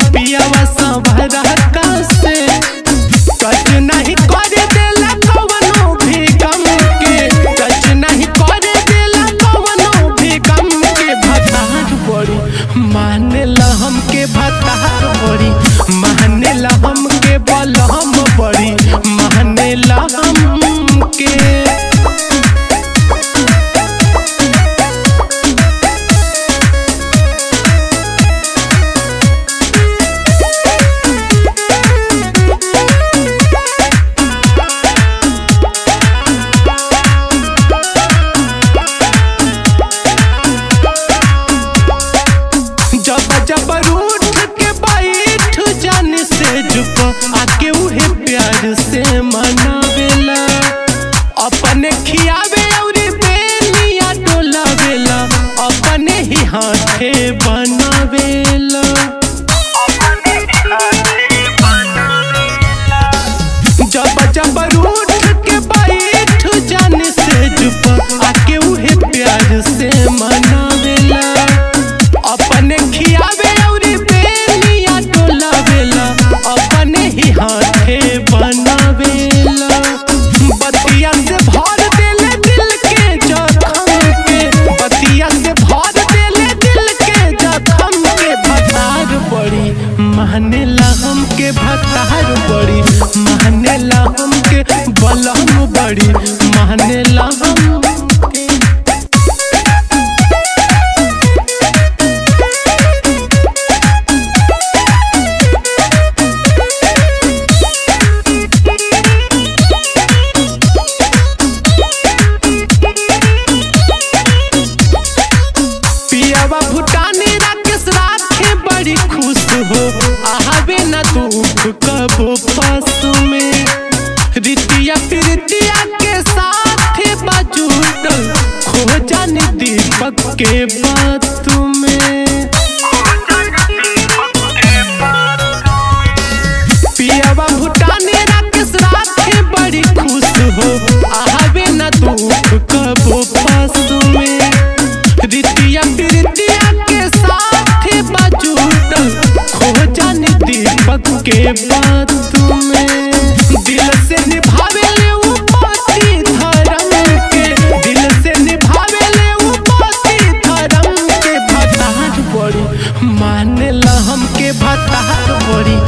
पियावा संभरा का से टच नहीं करे देला कवनो भी गम के, टच नहीं करे देला कवनो भी गम के। भतार बड़ी मानेला हमके, भतार बड़ी मानेला हमके, बलम बड़ी मानेला हमके। जब रूठ के बैठ जाने से झुक आके उहे प्यार से मनावेला, अपने खियावे और बेलिया डोलावेला, अपने ही हाथे बनावेला। जब रूठ के बैठ जाने से झुक आके उहे प्यार से मनावेला, अपने खियावे और बेलिया डोलावेला, अपने ही हाथे बनावेला। बतिया से भर देले दिल के जखम के, बतिया से भर देले दिल के जखम के। भतार बड़ी मानेला हमके, भतार बड़ी मानेला हमके, बलम बड़ी मानेला हमके। भूटानी राकेश राखे बड़ी खुश हो, आवे न दुख कबो पास में। रितिया प्रीतिया के साथ बाजूटल, खो जाने दीपक के बात में। पियावा भूटानी राकेश राखे बड़ी खुश हो, आवे न दुख कबो पास में। रितिया प्रीतिया के साथ बाजूटल, खो जाने दीपक के बात में। दिल से निभावेले वो पति धर्म के, दिल से निभावेले वो पति धर्म के। भतार बड़ी मानेला हमके, भतार बड़ी